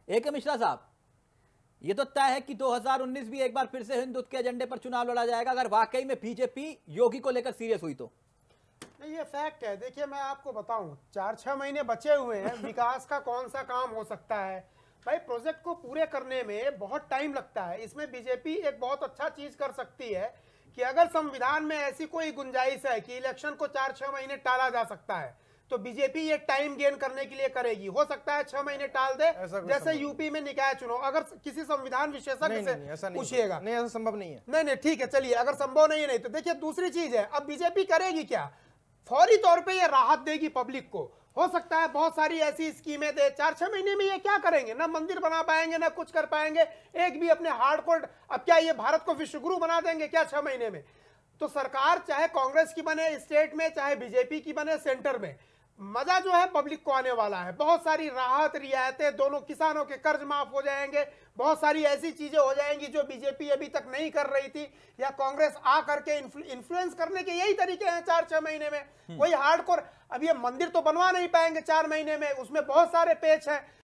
एक मिश्रा साहब, ये तो तय है कि 2019 भी एक बार फिर से हिंदुत्व के एजेंडे पर चुनाव लड़ा जाएगा अगर वाकई में बीजेपी योगी को लेकर सीरियस हुई तो। नहीं, ये फैक्ट है। देखिए, मैं आपको बताऊं, 4-6 महीने बचे हुए हैं। विकास का कौन सा काम हो सकता है भाई? प्रोजेक्ट को पूरे करने में बहुत टाइम लगता है। इसमें बीजेपी एक बहुत अच्छा चीज कर सकती है कि अगर संविधान में ऐसी कोई गुंजाइश है कि इलेक्शन को 4-6 महीने टाला जा सकता है, तो बीजेपी ये टाइम गेन करने के लिए करेगी। हो सकता है 6 महीने टाल दे, जैसे यूपी में निकाय चुनाव। अगर किसी संविधान विशेषज्ञ से पूछिएगा, नहीं, ऐसा संभव नहीं है। नहीं, ठीक है, चलिए, अगर संभव नहीं है, नहीं तो देखिए दूसरी चीज है, अब बीजेपी करेगी क्या? फौरी तौर पे ये राहत देगी पब्लिक को। हो सकता है बहुत सारी ऐसी स्कीमें दे। 4-6 महीने में ये क्या करेंगे? ना मंदिर बना पाएंगे, ना कुछ कर पाएंगे। एक भी अपने हार्डकोर, अब क्या ये भारत को विश्वगुरु बना देंगे क्या 6 महीने में? तो सरकार चाहे कांग्रेस की बने स्टेट में, चाहे बीजेपी की बने सेंटर में, मजा जो है पब्लिक को आने वाला है। बहुत सारी राहत, रियायतें, दोनों किसानों के कर्ज माफ हो जाएंगे। बहुत सारी ऐसी चीजें हो जाएंगी जो बीजेपी अभी तक नहीं कर रही थी, या कांग्रेस आ करके इन्फ्लुएंस करने के यही तरीके हैं 4-6 महीने में। कोई हार्डकोर, अब ये मंदिर तो बनवा नहीं पाएंगे 4 महीने में, उसमें बहुत सारे पेच हैं।